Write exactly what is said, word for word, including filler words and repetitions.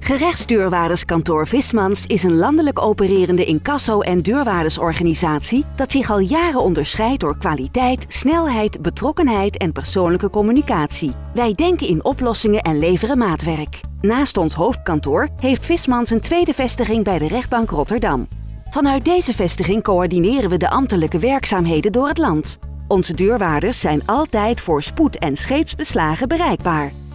Gerechtsdeurwaarderskantoor Vismans is een landelijk opererende incasso- en deurwaardersorganisatie dat zich al jaren onderscheidt door kwaliteit, snelheid, betrokkenheid en persoonlijke communicatie. Wij denken in oplossingen en leveren maatwerk. Naast ons hoofdkantoor heeft Vismans een tweede vestiging bij de rechtbank Rotterdam. Vanuit deze vestiging coördineren we de ambtelijke werkzaamheden door het land. Onze deurwaarders zijn altijd voor spoed en scheepsbeslagen bereikbaar.